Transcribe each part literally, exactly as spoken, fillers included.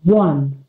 one.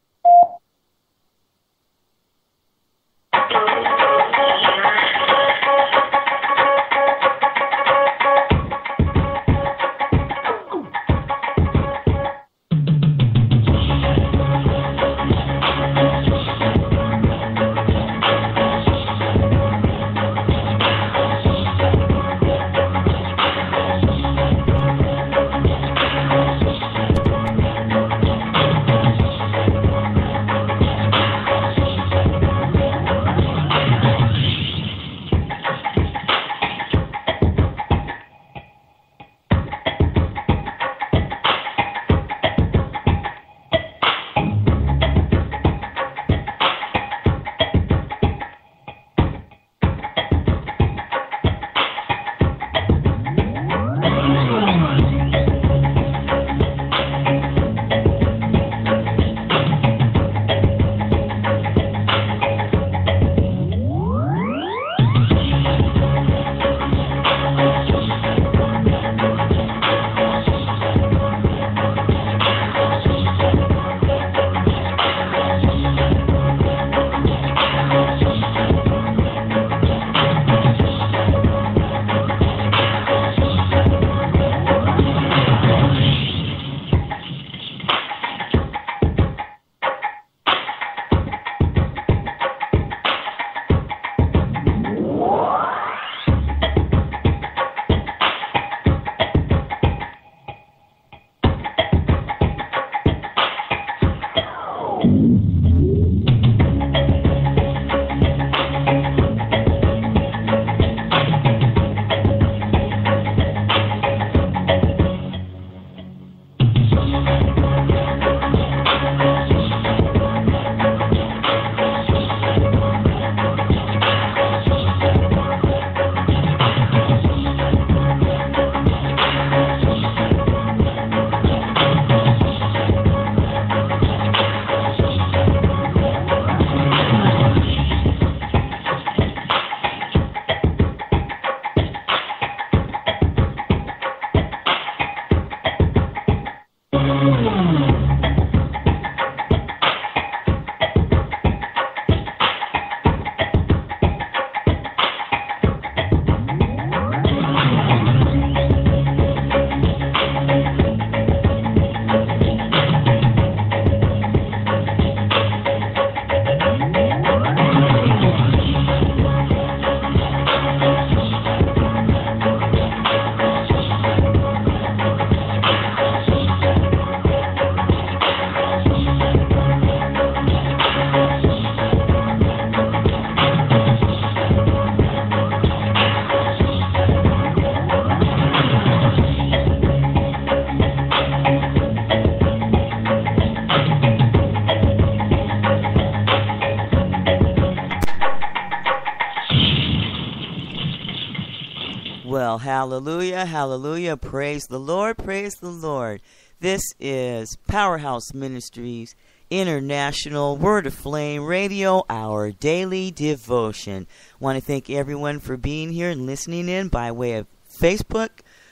Well, hallelujah, hallelujah, praise the Lord, praise the Lord. This is Powerhouse Ministries International Word of Flame Radio, our daily devotion. Want to thank everyone for being here and listening in by way of Facebook,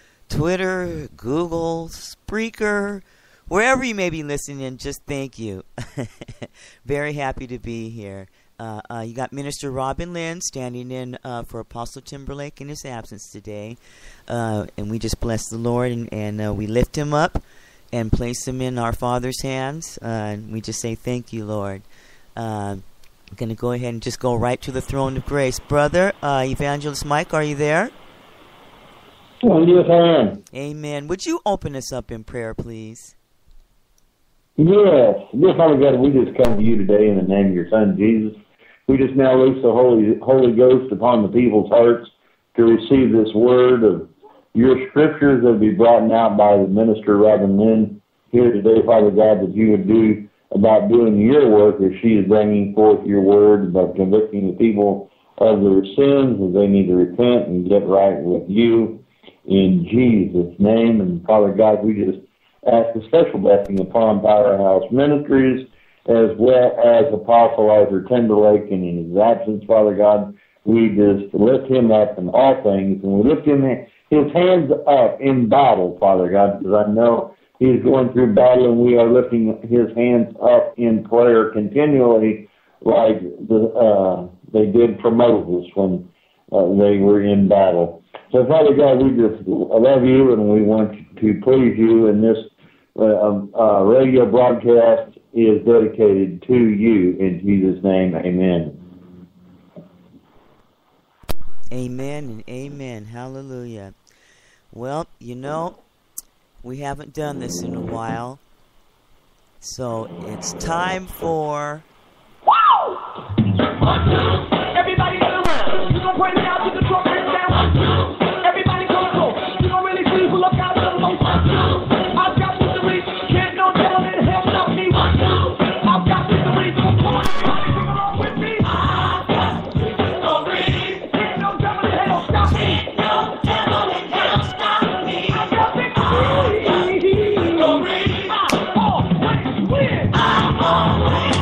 Twitter, Google, Spreaker, wherever you may be listening in, just thank you. Very happy to be here. Uh, uh, you got Minister Robin Lynn standing in uh, for Apostle Timberlake in his absence today. Uh, and we just bless the Lord and, and uh, we lift him up and place him in our Father's hands. Uh, and we just say thank you, Lord. Uh, I'm going to go ahead and just go right to the throne of grace. Brother, uh, Evangelist Mike, are you there? Oh, yes, I am. Amen. Would you open us up in prayer, please? Yes. Dear Father God, we just come to you today in the name of your Son, Jesus. We just now loose the Holy Holy Ghost upon the people's hearts to receive this word of your scriptures that will be brought out by the minister, Robin Lynn, here today, Father God, that you would do about doing your work as she is bringing forth your word, about convicting the people of their sins, that they need to repent and get right with you in Jesus' name. And Father God, we just ask a special blessing upon Powerhouse Ministries, as well as Apostle Arthur Timberlake, and in his absence, Father God, we just lift him up in all things, and we lift him his hands up in battle, Father God, because I know he is going through battle, and we are lifting his hands up in prayer continually, like the, uh, they did for Moses when uh, they were in battle. So, Father God, we just love you, and we want to please you, and this uh, uh, radio broadcast is dedicated to you. In Jesus' name, amen. Amen and amen. Hallelujah. Well, you know, we haven't done this in a while, so it's time for... Wow! Everybody get around. You gonna bring it out to the truck right now? Everybody come close. You don't really see who look out to the most. I've got this to reach. Can't no devil in hell stop me. I've got this to reach. Come on, everybody sing along with me. I've got this to reach. Can't no devil in hell stop me. Can't no devil in hell stop me. I've got this to reach. I'm always win. I'm always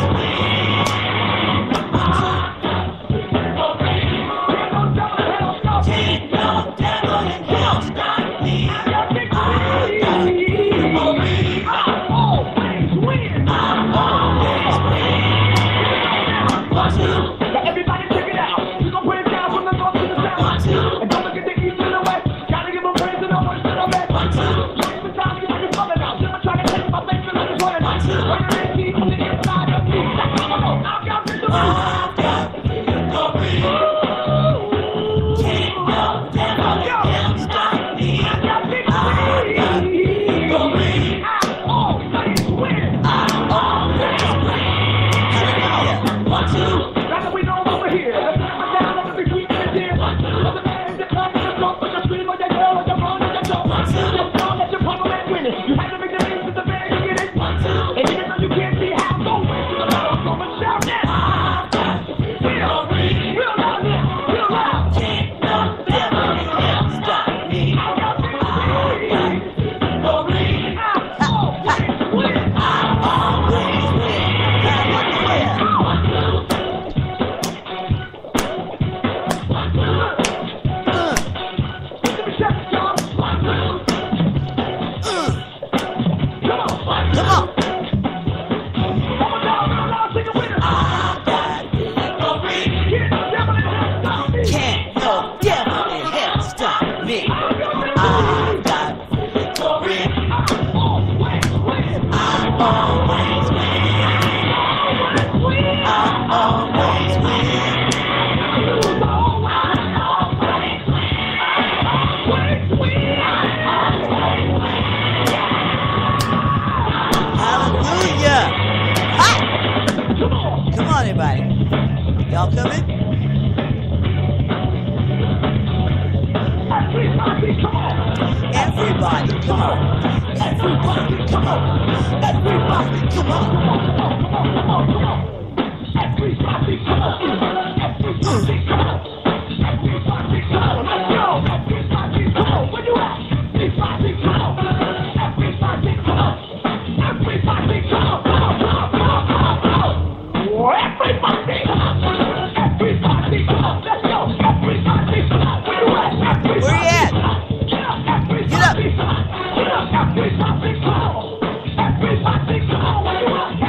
Get up!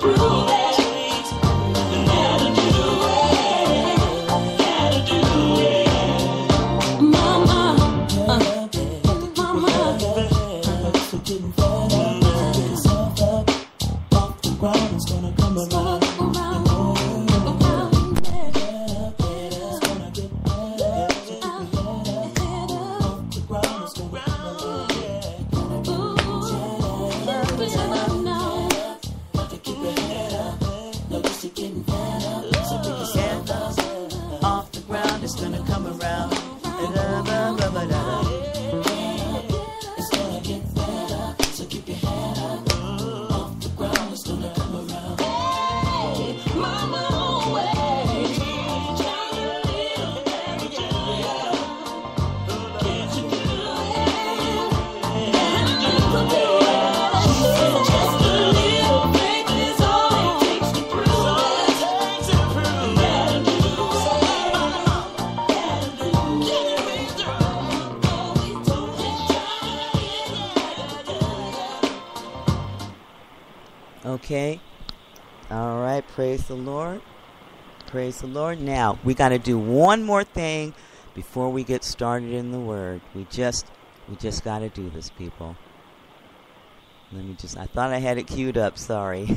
Okay. All right. Praise the Lord. Praise the Lord. Now, we got to do one more thing before we get started in the Word. We just, we just got to do this, people. Let me just, I thought I had it queued up. Sorry.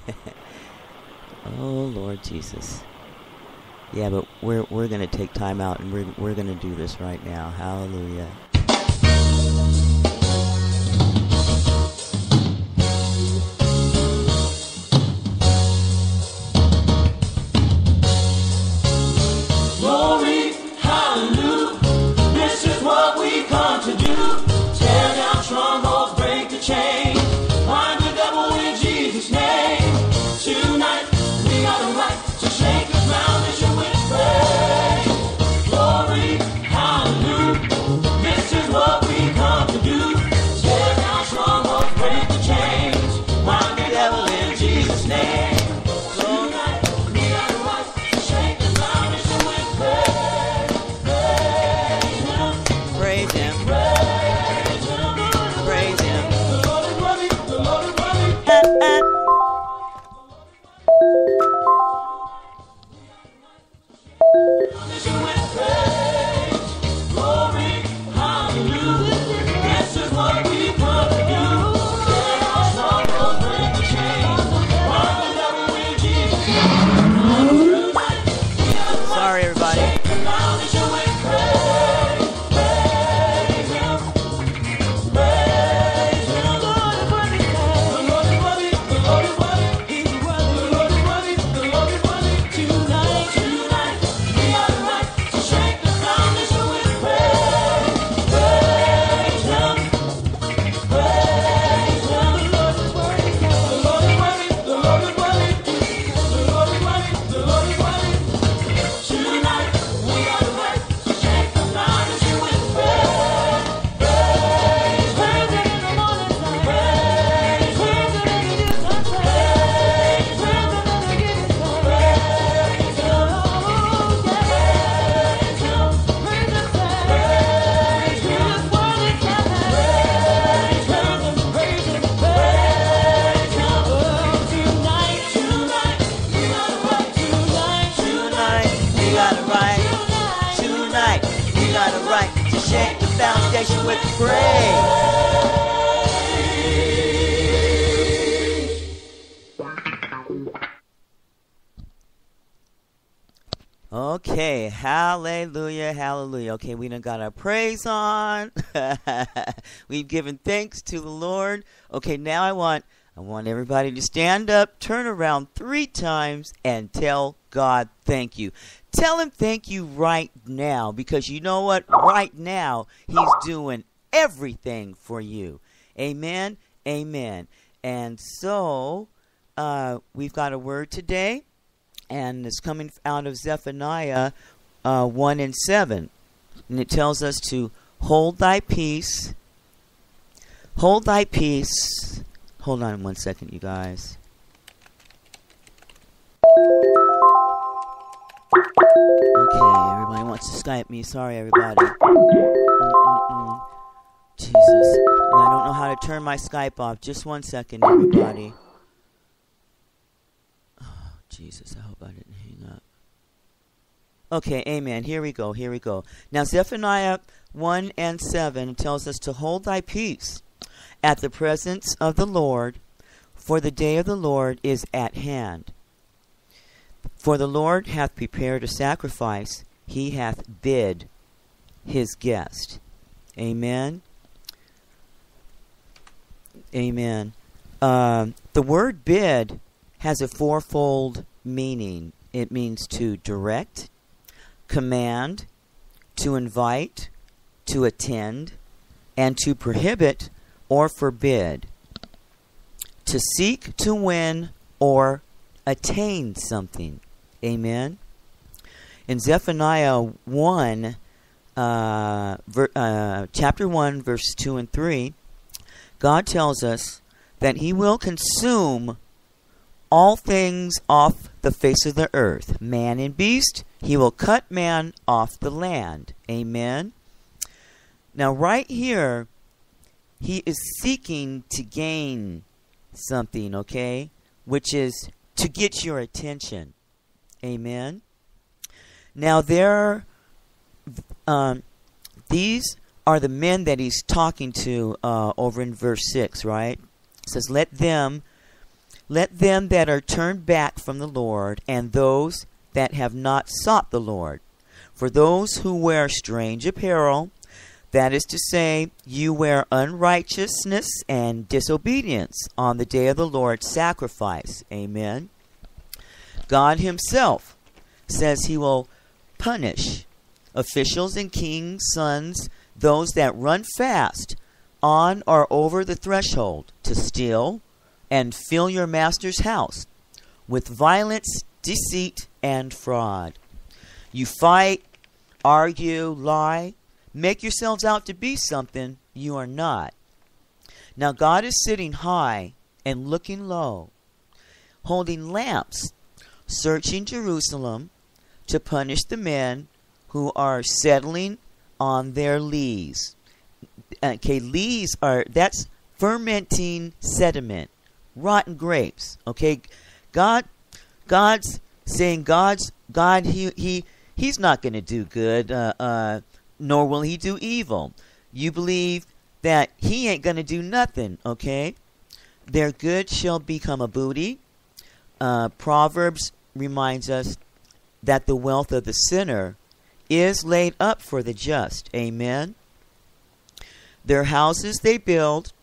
Oh, Lord Jesus. Yeah, but we're, we're going to take time out and we're, we're going to do this right now. Hallelujah. Glory, hallelujah, this is what we come to do. Tear down strongholds, break the chain, bind the devil in Jesus' name. Tonight, we got a right to shake the foundation with praise. Glory, hallelujah, this is what we come to do. Tear down strongholds, break the chains, bind the devil in Jesus' name. Sorry, everybody. Shake the foundation with praise. Okay, hallelujah, hallelujah. Okay, we done got our praise on. We've given thanks to the Lord. Okay, now I want I want everybody to stand up, turn around three times, and tell God thank you. Tell him thank you right now, because you know what? Right now, he's doing everything for you. Amen, amen. And so, uh, we've got a word today, and it's coming out of Zephaniah uh, one and seven. And it tells us to hold thy peace, hold thy peace. Hold on one second, you guys. Okay, everybody wants to Skype me. Sorry, everybody. Mm-mm-mm. Jesus. And I don't know how to turn my Skype off. Just one second, everybody. Jesus, I hope I didn't hang up. Okay, amen. Here we go, here we go. Now, Zephaniah one and seven tells us to hold thy peace at the presence of the Lord, for the day of the Lord is at hand. For the Lord hath prepared a sacrifice, he hath bid his guest. Amen. Amen. Uh, the word bid has a fourfold meaning. It means to direct, command, to invite, to attend, and to prohibit or forbid. To seek to win or attain something. Amen. In Zephaniah one, uh, ver, uh, chapter one, verse two and three, God tells us that he will consume all things off the face of the earth, man and beast. He will cut man off the land. Amen. Now, right here, he is seeking to gain something, okay, which is to get your attention. Amen. Now, there, um, these are the men that he's talking to uh, over in verse six, right? It says, let them, let them that are turned back from the Lord, and those that have not sought the Lord. For those who wear strange apparel, that is to say, you wear unrighteousness and disobedience on the day of the Lord's sacrifice. Amen. God himself says he will punish officials and kings' sons, those that run fast on or over the threshold to steal and fill your master's house with violence, deceit, and fraud. You fight, argue, lie, make yourselves out to be something you are not. Now God is sitting high and looking low, holding lamps, searching Jerusalem to punish the men who are settling on their lees. Okay, lees are, that's fermenting sediment, rotten grapes. Okay, God, God's saying God's God. He he he's not going to do good, uh, uh, nor will he do evil. You believe that he ain't going to do nothing. Okay, their good shall become a booty. Uh, Proverbs reminds us that the wealth of the sinner is laid up for the just. Amen. Their houses they build,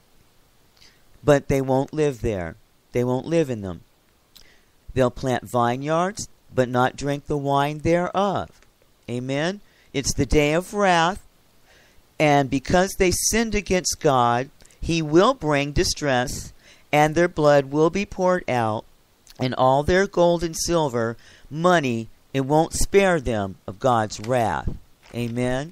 but they won't live there. They won't live in them. They'll plant vineyards, but not drink the wine thereof. Amen. It's the day of wrath, and because they sinned against God, he will bring distress, and their blood will be poured out, and all their gold and silver, money, it won't spare them of God's wrath. Amen.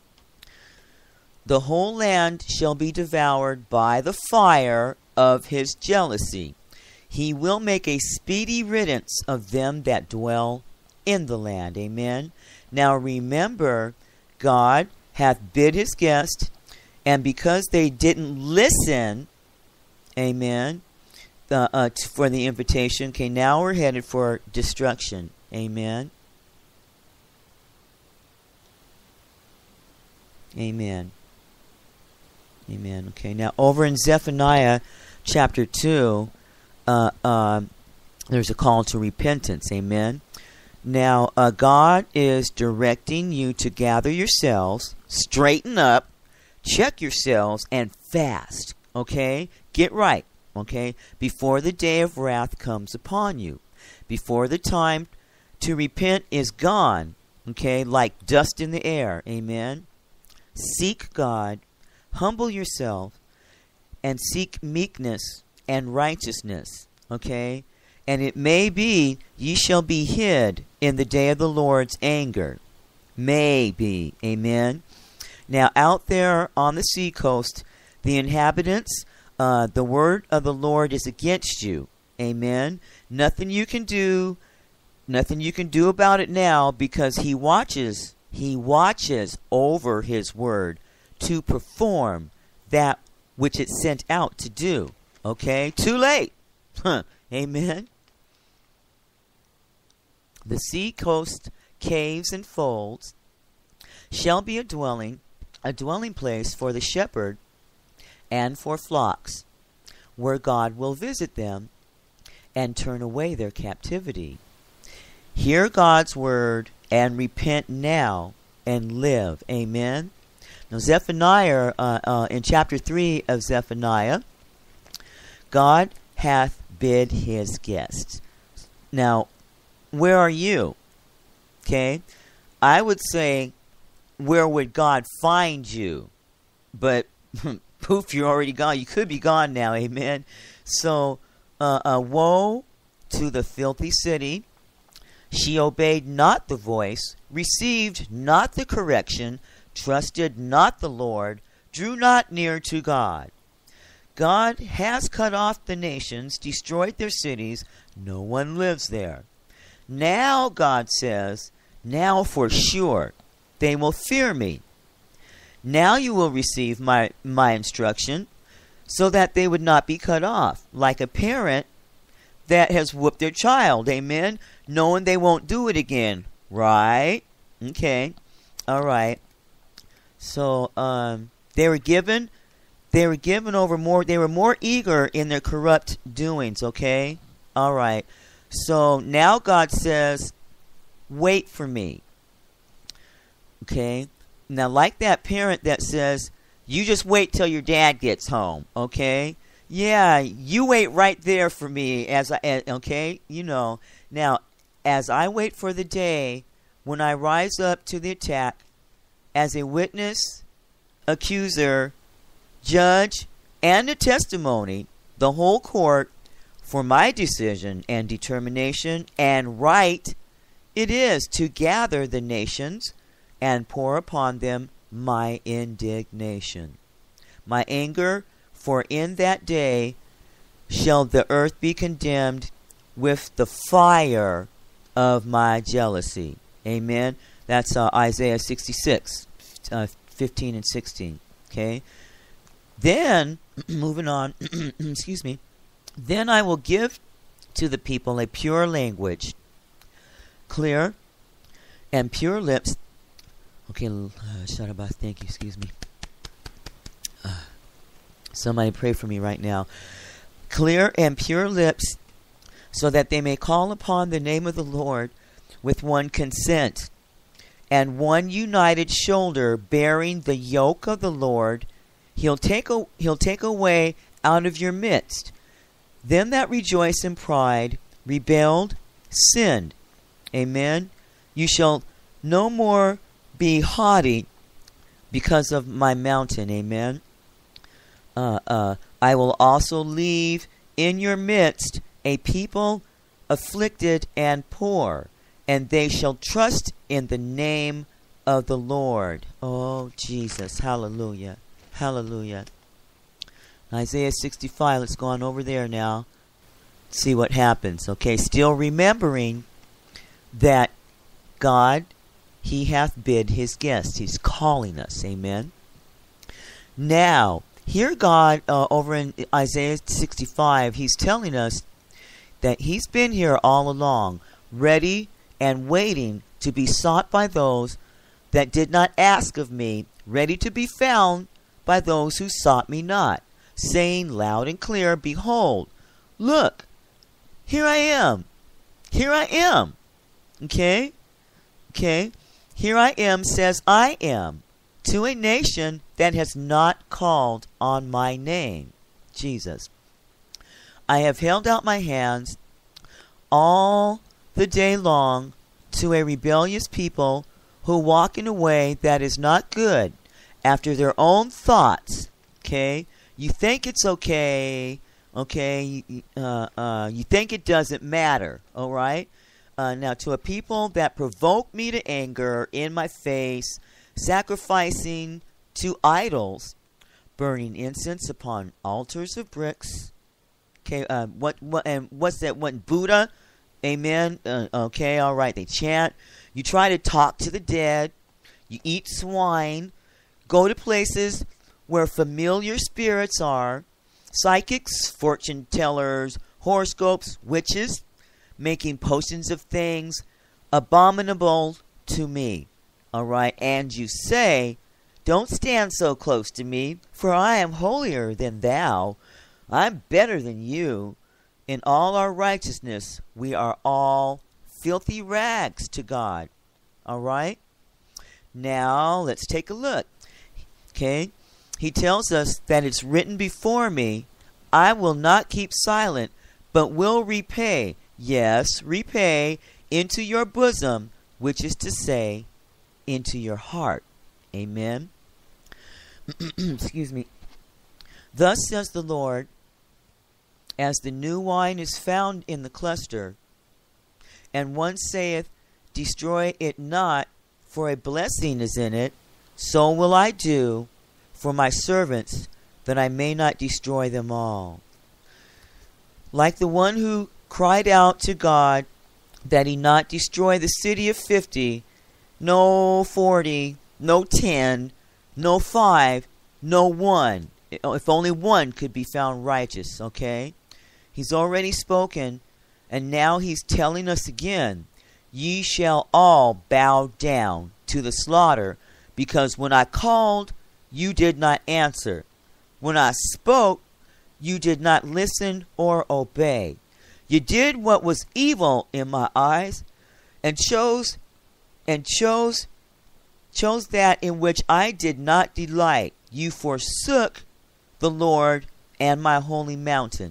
The whole land shall be devoured by the fire of his jealousy. He will make a speedy riddance of them that dwell in the land. Amen. Now remember, God hath bid his guest, and because they didn't listen, amen, uh, uh, t- for the invitation, okay, now we're headed for destruction. Amen. Amen. Amen. Okay, now over in Zephaniah chapter two, uh, uh, there's a call to repentance. Amen. Now, uh, God is directing you to gather yourselves, straighten up, check yourselves, and fast. Okay? Get right. Okay? Before the day of wrath comes upon you. Before the time to repent is gone. Okay? Like dust in the air. Amen. Seek God. Humble yourself and seek meekness and righteousness. Okay? And it may be ye shall be hid in the day of the Lord's anger. May be. Amen. Now out there on the seacoast, the inhabitants, uh, the word of the Lord is against you. Amen. Nothing you can do, nothing you can do about it now, because he watches, he watches over his word to perform that which it sent out to do. Okay? Too late. Huh. Amen. The sea coast caves and folds shall be a dwelling, a dwelling place for the shepherd and for flocks, where God will visit them and turn away their captivity. Hear God's word and repent now and live. Amen. Now Zephaniah, uh, uh, in chapter three of Zephaniah, God hath bid his guests. Now, where are you? Okay, I would say, where would God find you? But poof, you're already gone. You could be gone now. Amen. So, uh, uh, woe to the filthy city. She obeyed not the voice, received not the correction, trusted not the Lord, drew not near to God. God has cut off the nations, destroyed their cities. No one lives there. Now, God says, now for sure, they will fear me. Now you will receive my, my instruction, so that they would not be cut off, like a parent that has whooped their child, amen, knowing they won't do it again, right? Okay, all right. So um, they were given, they were given over more, they were more eager in their corrupt doings, okay? All right. So now God says, wait for me. Okay? Now, like that parent that says, you just wait till your dad gets home, okay? Yeah, you wait right there for me as I, okay? You know. Now, as I wait for the day when I rise up to the attack as a witness, accuser, judge, and a testimony, the whole court, for my decision and determination and right it is to gather the nations and pour upon them my indignation, my anger, for in that day shall the earth be condemned with the fire of my jealousy. Amen. That's uh, Isaiah sixty-six, uh, fifteen and sixteen. Okay. Then, moving on, excuse me. Then I will give to the people a pure language, clear and pure lips. Okay, uh, Shadabah, thank you, excuse me. Uh, somebody pray for me right now. Clear and pure lips, so that they may call upon the name of the Lord with one consent, and one united shoulder bearing the yoke of the Lord. He'll take, a, he'll take away out of your midst them that rejoice in pride, rebelled, sinned. Amen. You shall no more be haughty because of my mountain. Amen. Uh, uh, I will also leave in your midst a people afflicted and poor, and they shall trust in the name of the Lord. Oh, Jesus. Hallelujah. Hallelujah. Isaiah sixty-five, let's go on over there now. See what happens. Okay, still remembering that God, he hath bid his guests. He's calling us. Amen. Now, here God, uh, over in Isaiah sixty-five, he's telling us that he's been here all along, ready and waiting to be sought by those that did not ask of me, ready to be found by those who sought me not, saying loud and clear, behold, look, here I am. Here I am. Okay? Okay? Here I am says I am, to a nation that has not called on my name. Jesus. I have held out my hands all the day long to a rebellious people who walk in a way that is not good, after their own thoughts. Okay? You think it's okay, okay, uh, uh, you think it doesn't matter, all right? Uh, now, to a people that provoke me to anger in my face, sacrificing to idols, burning incense upon altars of bricks. Okay, uh, what, what, and what's that one? Buddha, amen, uh, okay, all right, they chant. You try to talk to the dead, you eat swine, go to places where familiar spirits are, psychics, fortune tellers, horoscopes, witches, making potions of things, abominable to me. All right. And you say, don't stand so close to me, for I am holier than thou. I'm better than you. In all our righteousness, we are all filthy rags to God. All right. Now, let's take a look. Okay. He tells us that it's written before me, I will not keep silent, but will repay, yes, repay into your bosom, which is to say, into your heart. Amen. Excuse me. Thus says the Lord, as the new wine is found in the cluster, and one saith, destroy it not, for a blessing is in it, so will I do for my servants, that I may not destroy them all. Like the one who cried out to God that he not destroy the city of fifty, no forty, no ten, no five, no one. If only one could be found righteous, okay? He's already spoken, and now he's telling us again, ye shall all bow down to the slaughter, because when I called, you did not answer. When I spoke, you did not listen or obey. You did what was evil in my eyes, and chose and chose chose that in which I did not delight. You forsook the Lord and my holy mountain.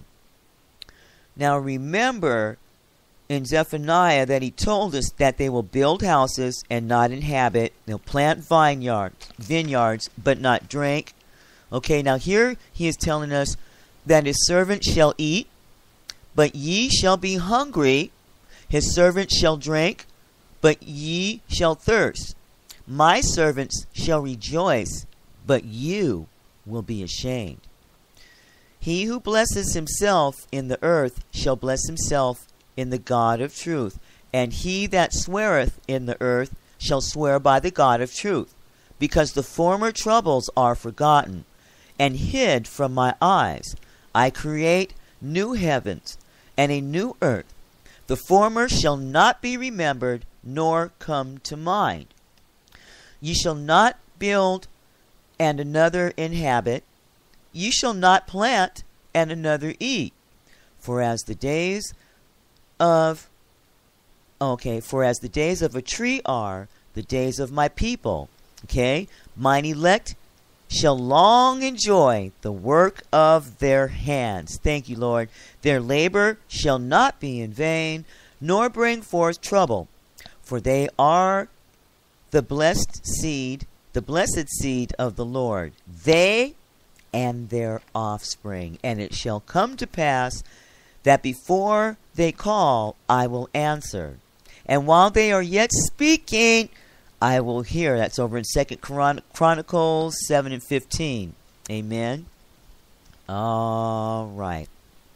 Now remember in Zephaniah that he told us that they will build houses and not inhabit. They'll plant vineyards, vineyards, but not drink. Okay, now here he is telling us that his servant shall eat, but ye shall be hungry. His servant shall drink, but ye shall thirst. My servants shall rejoice, but you will be ashamed. He who blesses himself in the earth shall bless himself in the God of truth, and he that sweareth in the earth shall swear by the God of truth, because the former troubles are forgotten, and hid from my eyes. I create new heavens and a new earth. The former shall not be remembered, nor come to mind. Ye shall not build and another inhabit. Ye shall not plant and another eat. For as the days of okay, for as the days of a tree are, the days of my people. Okay, mine elect shall long enjoy the work of their hands. Thank you, Lord. Their labor shall not be in vain, nor bring forth trouble. For they are the blessed seed, the blessed seed of the Lord, they and their offspring. And it shall come to pass that before they call, I will answer. And while they are yet speaking, I will hear. That's over in Second Chron- Chronicles seven and fifteen. Amen. All right.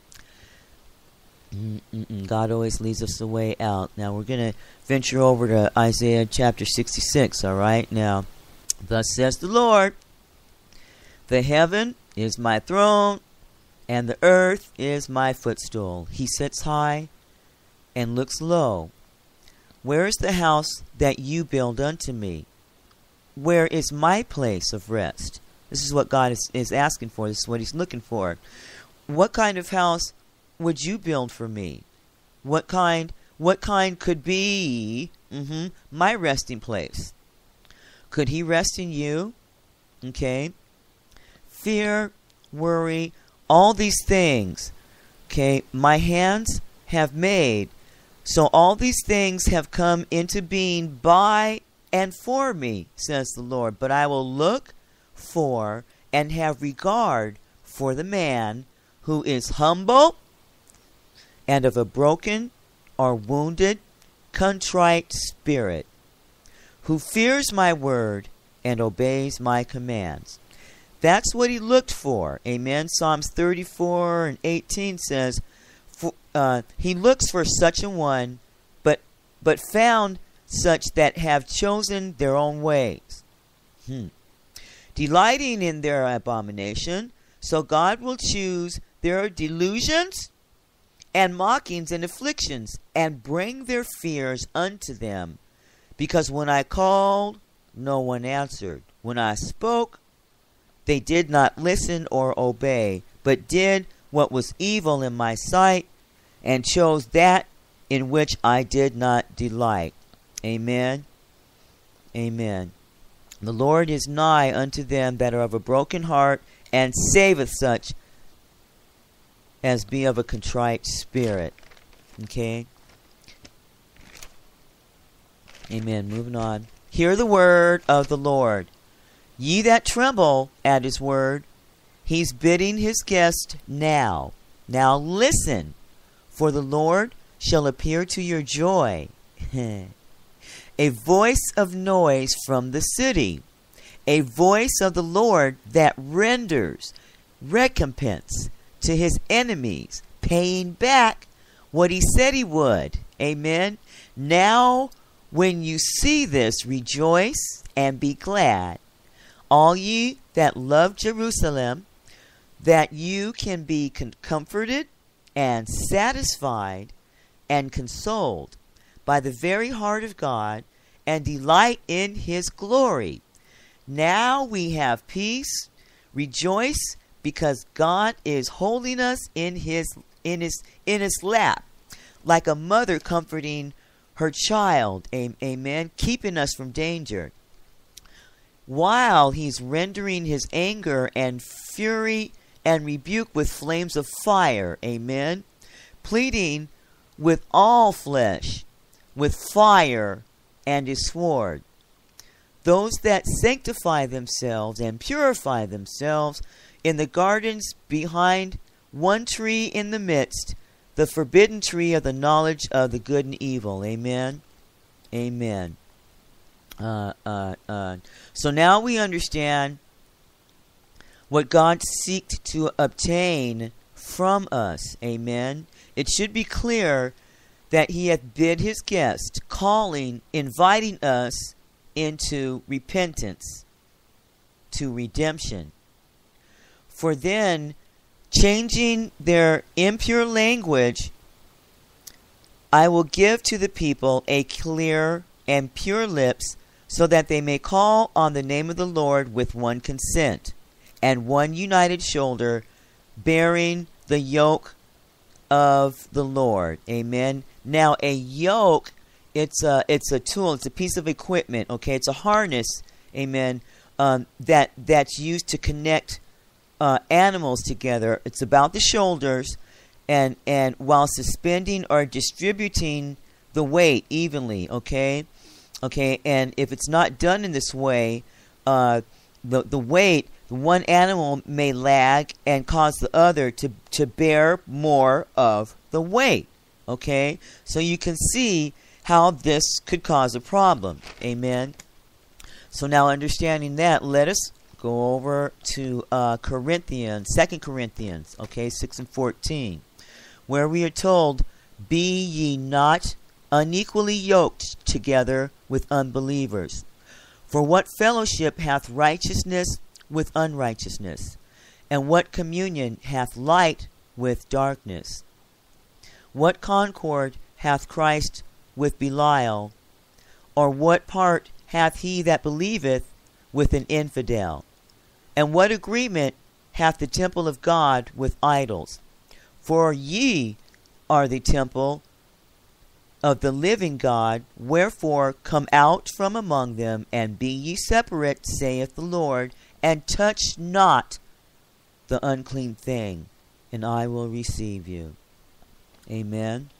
Mm-mm-mm. God always leads us the way out. Now we're going to venture over to Isaiah chapter sixty-six. All right. Now, thus says the Lord, the heaven is my throne, and the earth is my footstool. He sits high and looks low. Where is the house that you build unto me? Where is my place of rest? This is what God is, is asking for. This is what he's looking for. What kind of house would you build for me? What kind, what kind could be mm-hmm, my resting place? Could he rest in you? Okay. Fear, worry, all these things, okay, my hands have made. So all these things have come into being by and for me, says the Lord. But I will look for and have regard for the man who is humble and of a broken or wounded, contrite spirit, who fears my word and obeys my commands. That's what he looked for. Amen. Psalms thirty-four and eighteen says, for, uh, he looks for such a one, but but found such that have chosen their own ways. Hmm. Delighting in their abomination, so God will choose their delusions and mockings and afflictions, and bring their fears unto them. Because when I called, no one answered. When I spoke, they did not listen or obey, but did what was evil in my sight, and chose that in which I did not delight. Amen. Amen. The Lord is nigh unto them that are of a broken heart, and saveth such as be of a contrite spirit. Okay? Amen. Moving on. Hear the word of the Lord. Ye that tremble at his word, he's bidding his guest now. Now listen, for the Lord shall appear to your joy. A voice of noise from the city, a voice of the Lord that renders recompense to his enemies, paying back what he said he would. Amen. Now, when you see this, rejoice and be glad, all ye that love Jerusalem, that you can be con- comforted and satisfied and consoled by the very heart of God, and delight in his glory. Now we have peace. Rejoice, because God is holding us in his in his in his lap, like a mother comforting her child. Amen. Keeping us from danger, while he's rendering his anger and fury and rebuke with flames of fire. Amen. Pleading with all flesh, with fire and his sword. Those that sanctify themselves and purify themselves in the gardens behind one tree in the midst, the forbidden tree of the knowledge of the good and evil. Amen. Amen. Uh, uh, uh. So now we understand what God seeks to obtain from us. Amen. It should be clear that he hath bid his guest, calling, inviting us into repentance, to redemption. For then, changing their impure language, I will give to the people a clear and pure lips, so that they may call on the name of the Lord with one consent, and one united shoulder, bearing the yoke of the Lord. Amen. Now, a yoke, it's a it's a tool, it's a piece of equipment. Okay, it's a harness. Amen. Um, that that's used to connect uh, animals together. It's about the shoulders, and and while suspending or distributing the weight evenly. Okay, okay. And if it's not done in this way, uh, the the weight, one animal may lag and cause the other to to bear more of the weight. Okay, so you can see how this could cause a problem. Amen. So now, understanding that, let us go over to uh, Corinthians, Second Corinthians, okay, six and fourteen, where we are told, "Be ye not unequally yoked together with unbelievers. For what fellowship hath righteousness with unrighteousness? And what communion hath light with darkness? What concord hath Christ with Belial? Or what part hath he that believeth with an infidel? And what agreement hath the temple of God with idols? For ye are the temple of the living God, wherefore come out from among them, and be ye separate, saith the Lord, and touch not the unclean thing, and I will receive you." Amen.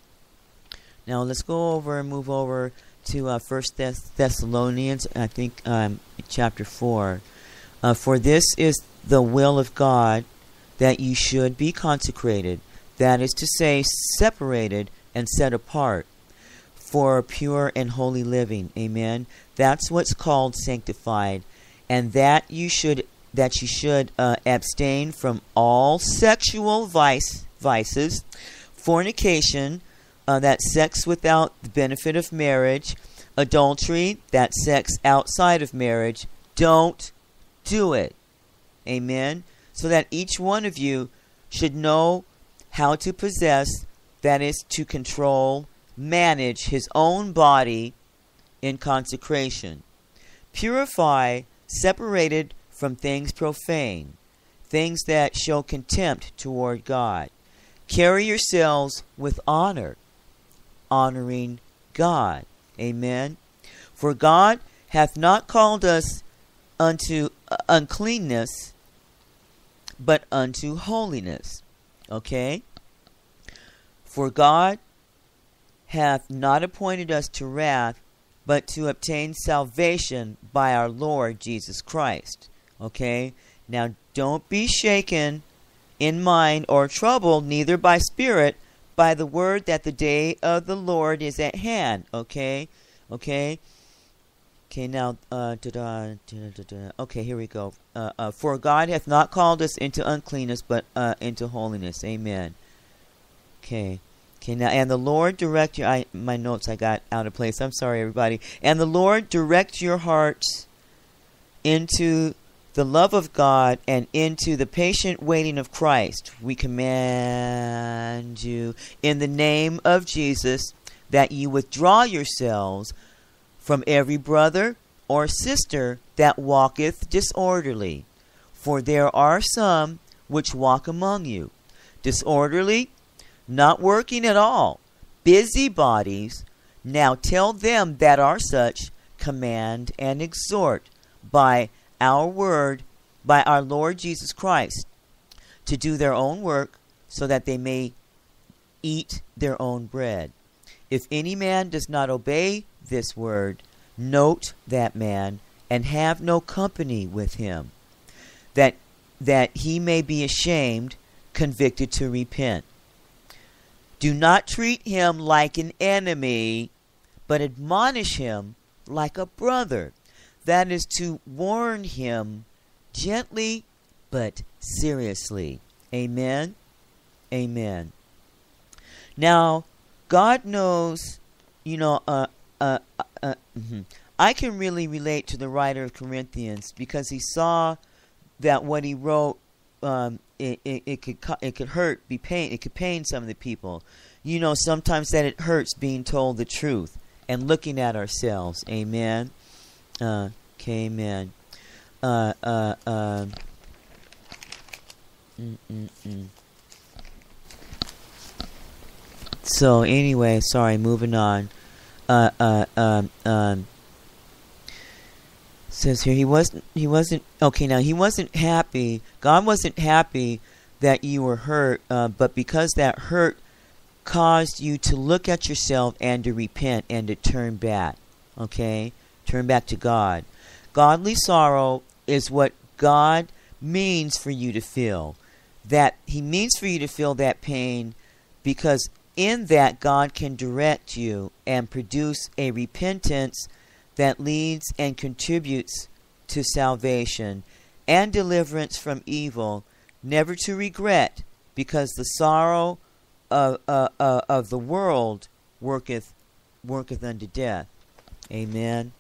Now let's go over and move over to uh, First Thess- Thessalonians, I think um, chapter four. Uh, "For this is the will of God, that you should be consecrated, that is to say, separated and set apart, for pure and holy living." Amen. That's what's called sanctified, and that you should that you should uh, abstain from all sexual vice vices, fornication, uh, that sex without the benefit of marriage, adultery, that sex outside of marriage. Don't do it. Amen. So that each one of you should know how to possess that is to control, manage his own body in consecration. Purify, separated from things profane, things that show contempt toward God. Carry yourselves with honor, honoring God. Amen. For God hath not called us unto uncleanness, but unto holiness. Okay? For God hath not appointed us to wrath, but to obtain salvation by our Lord Jesus Christ. Okay? Now, don't be shaken in mind or troubled, neither by spirit, by the word that the day of the Lord is at hand. Okay? Okay? Okay, now, uh, da-da, da-da-da. Okay, here we go. Uh, uh, For God hath not called us into uncleanness, but uh, into holiness. Amen. Okay. Okay, now, and the Lord direct your, I, my notes I got out of place. I'm sorry, everybody. And the Lord direct your hearts into the love of God and into the patient waiting of Christ. We command you in the name of Jesus that you withdraw yourselves from every brother or sister that walketh disorderly. For there are some which walk among you, disorderly, not working at all, busybodies. Now tell them that are such, command and exhort by our word, by our Lord Jesus Christ, to do their own work, so that they may eat their own bread. If any man does not obey this word, note that man, and have no company with him, that that he may be ashamed, convicted to repent. Do not treat him like an enemy, but admonish him like a brother. That is to warn him gently but seriously. Amen? Amen. Now, God knows, you know, uh, uh, uh, mm-hmm. I can really relate to the writer of Corinthians, because he saw that what he wrote, um, it, it, it could it could hurt, be pain, it could pain some of the people. You know, sometimes that it hurts being told the truth and looking at ourselves. Amen. Uh, okay, amen. Uh, uh, uh, mm, mm, mm. So anyway, sorry, moving on. Uh, uh, um, um, says here he wasn't. He wasn't. Okay, now he wasn't happy. God wasn't happy that you were hurt, uh, but because that hurt caused you to look at yourself and to repent and to turn back. Okay, turn back to God. Godly sorrow is what God means for you to feel. That He means for you to feel that pain, because in that God can direct you and produce a repentance that leads and contributes to salvation and deliverance from evil, never to regret, because the sorrow of, uh, uh, of the world worketh worketh unto death. Amen.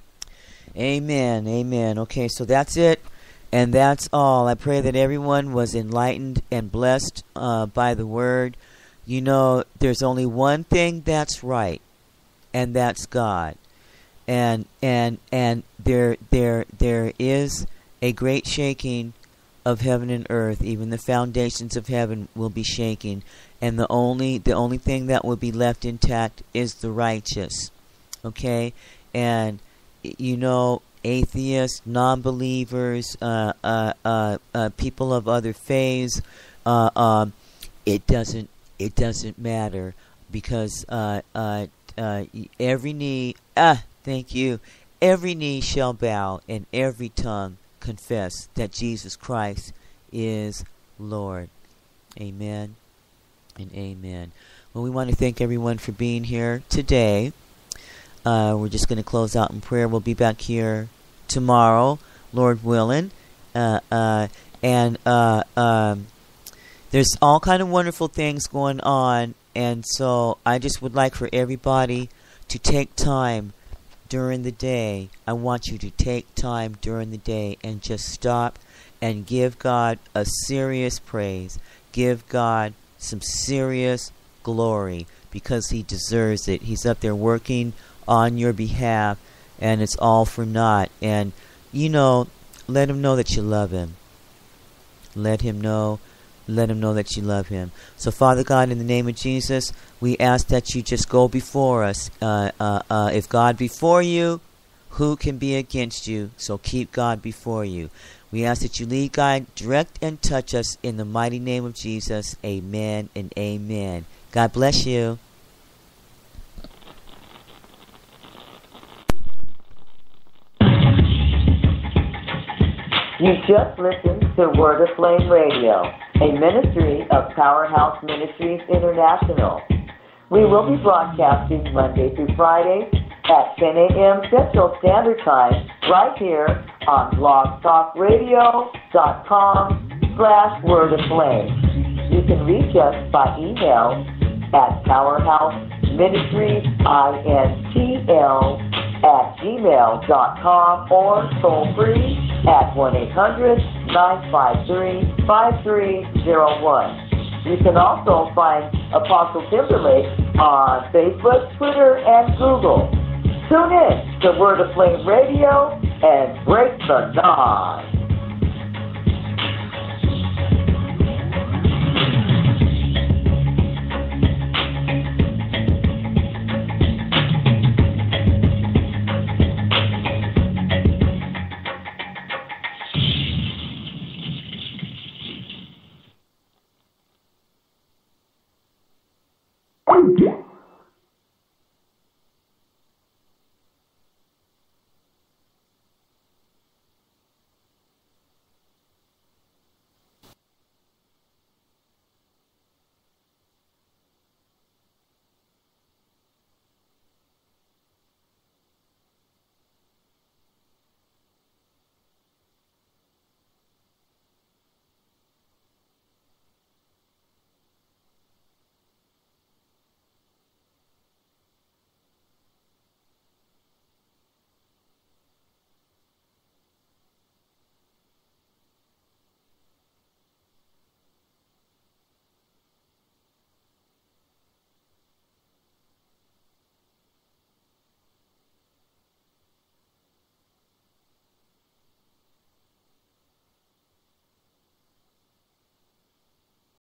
Amen. Amen. Okay, so that's it. And that's all. I pray that everyone was enlightened and blessed uh, by the word. You know, there's only one thing that's right, and that's God. And and and there there there is a great shaking of heaven and earth. Even the foundations of heaven will be shaking, and the only the only thing that will be left intact is the righteous. Okay, and you know, atheists, non-believers, uh, uh, uh, uh, people of other faiths, uh, um, it doesn't it doesn't matter, because uh, uh, uh, every knee ah. Thank you. Every knee shall bow and every tongue confess that Jesus Christ is Lord. Amen and amen. Well, we want to thank everyone for being here today. Uh, we're just going to close out in prayer. We'll be back here tomorrow, Lord willing. Uh, uh, and uh, um, there's all kind of wonderful things going on. And so I just would like for everybody to take time during the day. I want you to take time during the day and just stop and give God a serious praise. Give God some serious glory because he deserves it. He's up there working on your behalf, and it's all for naught. And, you know, let him know that you love him. Let him know. Let him know that you love him. So, Father God, in the name of Jesus, we ask that you just go before us. Uh, uh, uh, if God before you, who can be against you? So keep God before you. We ask that you lead, guide, direct, and touch us in the mighty name of Jesus. Amen and amen. God bless you. You just listened to Word of Flame Radio, a ministry of Powerhouse Ministries International. We will be broadcasting Monday through Friday at ten a.m. Central Standard Time right here on blogtalkradio.com slash Word of Flame. You can reach us by email at powerhouseministriesintl at gmail dot com or toll free at one eight hundred nine five three five three zero one. You can also find Apostle Timberlake on Facebook, Twitter, and Google. Tune in to Word of Flame Radio and break the dawn.